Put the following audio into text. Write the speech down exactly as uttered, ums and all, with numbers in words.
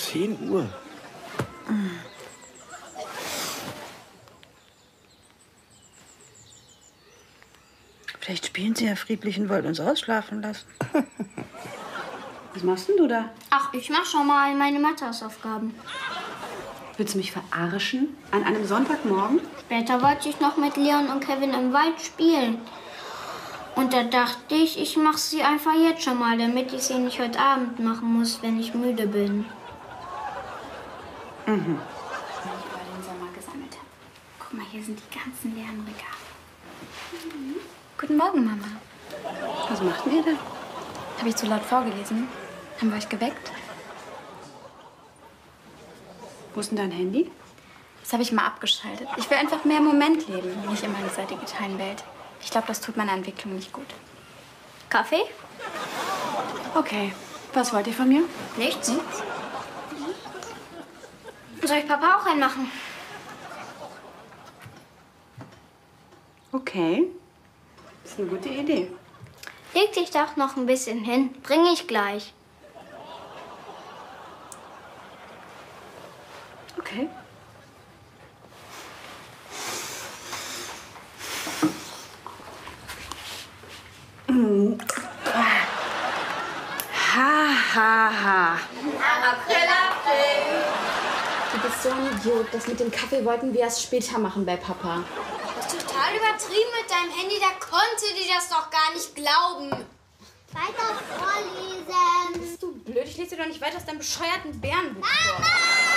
zehn Uhr. Vielleicht spielen Sie ja friedlich und wollen uns ausschlafen lassen. Was machst denn du da? Ach, ich mach schon mal meine Mathehausaufgaben. Willst du mich verarschen? An einem Sonntagmorgen? Später wollte ich noch mit Leon und Kevin im Wald spielen. Und da dachte ich, ich mache sie einfach jetzt schon mal, damit ich sie nicht heute Abend machen muss, wenn ich müde bin. Mhm. Wenn ich über den Sommer gesammelt habe. Guck mal, hier sind die ganzen leeren Regale. Mhm. Guten Morgen, Mama. Was macht ihr da? Habe ich zu laut vorgelesen? Haben wir euch geweckt? Wo ist denn dein Handy? Das habe ich mal abgeschaltet. Ich will einfach mehr im Moment leben, nicht immer in dieser digitalen Welt. Ich glaube, das tut meiner Entwicklung nicht gut. Kaffee? Okay. Was wollt ihr von mir? Nichts. Soll ich Papa auch reinmachen? Okay. Das ist eine gute Idee. Leg dich doch noch ein bisschen hin. Bringe ich gleich. Okay. Ha, ha, ha. Du bist so ein Idiot. Das mit dem Kaffee wollten wir erst später machen bei Papa. Das ist total übertrieben mit deinem Handy. Da konnte dir das doch gar nicht glauben. Weiter vorlesen. Bist du blöd? Ich lese dir doch nicht weiter aus deinem bescheuerten Bärenbuch vor. Mama!